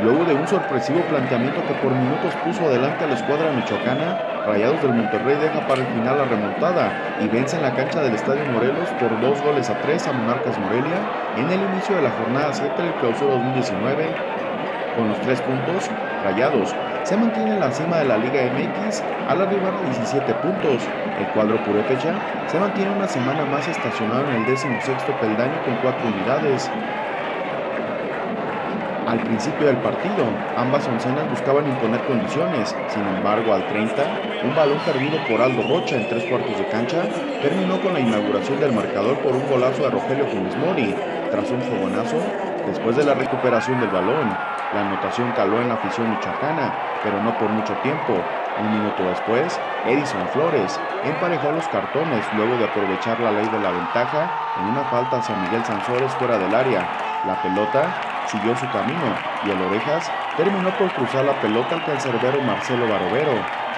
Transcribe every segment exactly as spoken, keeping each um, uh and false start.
Luego de un sorpresivo planteamiento que por minutos puso adelante a la escuadra michoacana, Rayados del Monterrey deja para el final la remontada y vence en la cancha del Estadio Morelos por dos goles a tres a Monarcas Morelia en el inicio de la jornada siete del Clausura dos mil diecinueve. Con los tres puntos, Rayados se mantiene en la cima de la Liga M X al arribar a diecisiete puntos. El cuadro purépecha se mantiene una semana más estacionado en el decimosexto peldaño con cuatro unidades. Al principio del partido, ambas oncenas buscaban imponer condiciones, sin embargo al treinta, un balón perdido por Aldo Rocha en tres cuartos de cancha terminó con la inauguración del marcador por un golazo de Rogelio Funes Mori, tras un fogonazo después de la recuperación del balón. La anotación caló en la afición michoacana, pero no por mucho tiempo. Un minuto después, Edison Flores emparejó los cartones luego de aprovechar la ley de la ventaja en una falta hacia Miguel Sansores fuera del área. La pelota siguió su camino y el Orejas terminó por cruzar la pelota al cancerbero Marcelo Barovero.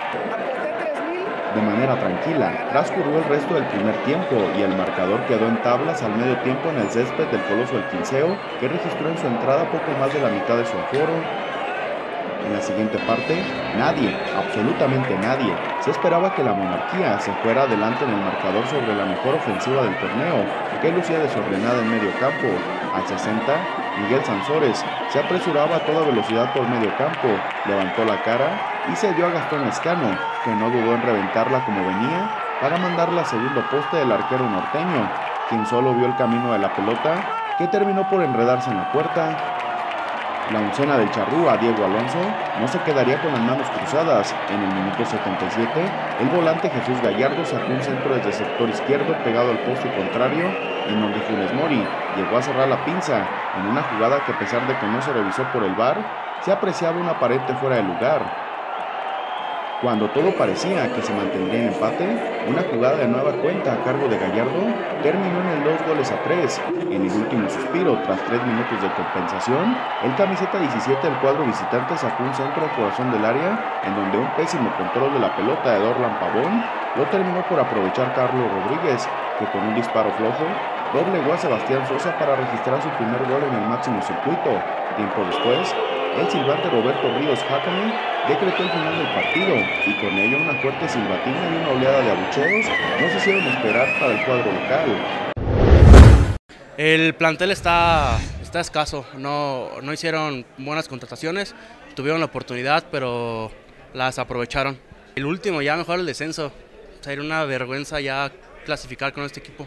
De manera tranquila, transcurrió el resto del primer tiempo y el marcador quedó en tablas al medio tiempo en el césped del Coloso del Quinceo, que registró en su entrada poco más de la mitad de su aforo. En la siguiente parte, nadie, absolutamente nadie, se esperaba que la monarquía se fuera adelante en el marcador sobre la mejor ofensiva del torneo, que lucía desordenada en medio campo. Al sesenta, Miguel Sansores se apresuraba a toda velocidad por medio campo, levantó la cara y se dio a Gastón Lescano, que no dudó en reventarla como venía para mandarla a segundo poste del arquero norteño, quien solo vio el camino de la pelota, que terminó por enredarse en la puerta. La oncena del charrúa, Diego Alonso, no se quedaría con las manos cruzadas. En el minuto setenta y siete, el volante Jesús Gallardo sacó un centro desde el sector izquierdo pegado al poste contrario, en donde Funes Mori llegó a cerrar la pinza, en una jugada que a pesar de que no se revisó por el V A R, se apreciaba una pared fuera de lugar. Cuando todo parecía que se mantendría en empate, una jugada de nueva cuenta a cargo de Gallardo terminó en el dos goles a tres. En el último suspiro, tras tres minutos de compensación, el camiseta diecisiete del cuadro visitante sacó un centro al corazón del área, en donde un pésimo control de la pelota de Dorlan Pavón lo terminó por aprovechar Carlos Rodríguez, que con un disparo flojo doblegó a Sebastián Sosa para registrar su primer gol en el máximo circuito. Tiempo después, el silbante Roberto Ríos Jácame decretó el final del partido y con ello una fuerte silbatina y una oleada de abucheos no se hicieron esperar para el cuadro local. El plantel está, está escaso, no, no hicieron buenas contrataciones, tuvieron la oportunidad pero las aprovecharon. El último ya mejor el descenso, sería una vergüenza ya clasificar con este equipo.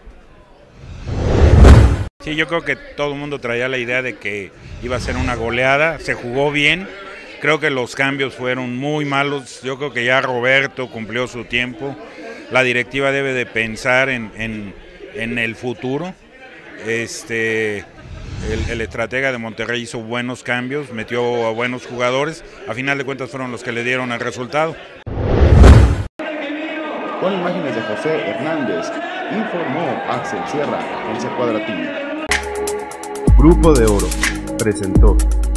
Sí, yo creo que todo el mundo traía la idea de que iba a ser una goleada, se jugó bien, creo que los cambios fueron muy malos, yo creo que ya Roberto cumplió su tiempo, la directiva debe de pensar en, en, en el futuro, este, el, el estratega de Monterrey hizo buenos cambios, metió a buenos jugadores, a final de cuentas fueron los que le dieron el resultado. Con imágenes de José Hernández, informó Axel Sierra, Agencia Cuadratín. Grupo de Oro presentó